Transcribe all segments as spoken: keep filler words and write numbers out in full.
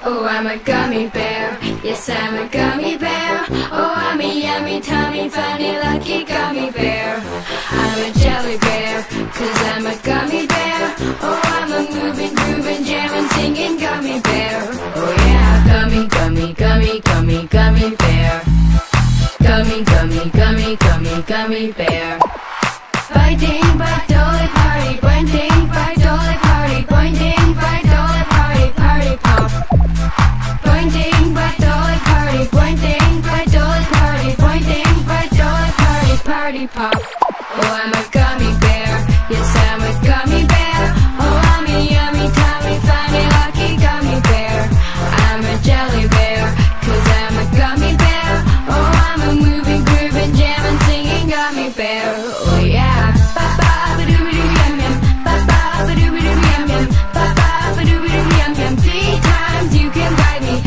Oh, I'm a gummy bear. Yes, I'm a gummy bear. Oh, I'm a yummy, tummy, funny, lucky gummy bear. I'm a jelly bear, cause I'm a gummy bear. Oh, I'm a moving, grooving, jamming, singing gummy bear. Oh yeah, gummy, gummy, gummy, gummy, gummy bear. Gummy, gummy, gummy, gummy, gummy bear. Biting, bite, dolly, party, pointing, bite, dolly, party, pointing, bite, dolly, party, party pop. Pointing, bite, dolly, party, pointing, bite, dolly, party, pointing, bite, dolly, party, party pop. Oh, I'm a gummy bear. Yes, I'm a gummy bear. Oh, I'm a yummy, tummy, funny, lucky gummy bear. I'm a jelly bear, cause I'm a gummy bear. Oh, I'm a moving, grooving, jamming, singing gummy bear. Oh yeah. Three times you can bite me.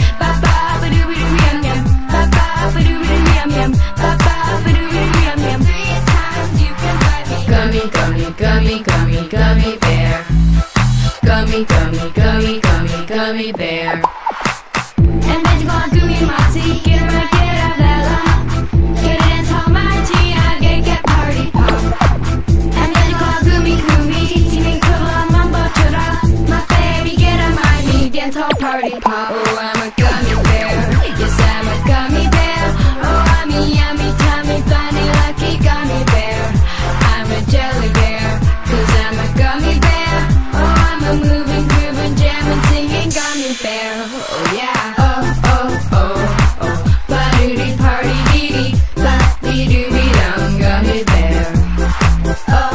Three times you can bite me. Gummy, gummy, gummy, gummy, gummy bear. Gummy, gummy, gummy, gummy, gummy bear. And then you go on Gummy Moxie, get her right, get out that lump. Get it and tell my tea, I get get party pop. And then you go on Gummy Gummy, teaming cool mumbo chura. My baby, get a my me, dance all party pop. Oh, I'm a gummy bear. Yes, I'm a gummy bear. Oh, I'm a yummy, tummy, funny, lucky gummy bear. I'm a jelly bear, cause I'm a gummy bear. Oh, I'm a moving, grooving, jamming, singing gummy bear. Oh yeah. Oh, oh, oh, oh. Ba-doo-dee, party, dee-dee, ba-dee-doo-dee-dum, gummy bear. Oh.